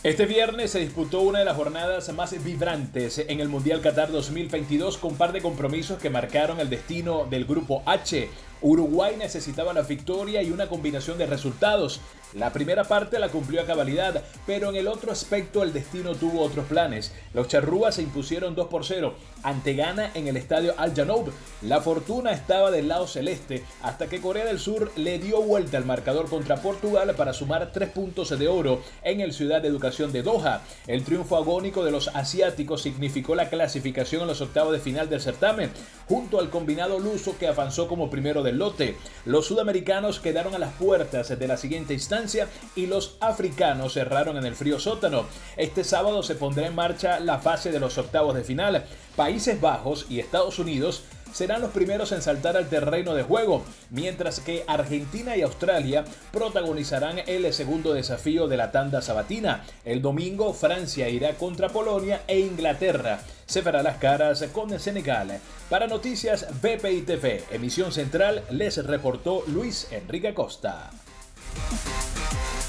Este viernes se disputó una de las jornadas más vibrantes en el Mundial Qatar 2022 con par de compromisos que marcaron el destino del Grupo H. Uruguay necesitaba la victoria y una combinación de resultados. La primera parte la cumplió a cabalidad, pero en el otro aspecto el destino tuvo otros planes. Los charrúas se impusieron 2-0 ante Ghana en el estadio Al Janoub. La fortuna estaba del lado celeste hasta que Corea del Sur le dio vuelta al marcador contra Portugal para sumar 3 puntos de oro en el Ciudad de Educación de Doha. El triunfo agónico de los asiáticos significó la clasificación en los octavos de final del certamen, junto al combinado luso que avanzó como primero del lote. Los sudamericanos quedaron a las puertas de la siguiente instancia y los africanos cerraron en el frío sótano. Este sábado se pondrá en marcha la fase de los octavos de final. Países Bajos y Estados Unidos serán los primeros en saltar al terreno de juego, mientras que Argentina y Australia protagonizarán el segundo desafío de la tanda sabatina. El domingo Francia irá contra Polonia e Inglaterra se verá las caras con Senegal. Para Noticias BPI TV, emisión central, les reportó Luis Enrique Acosta.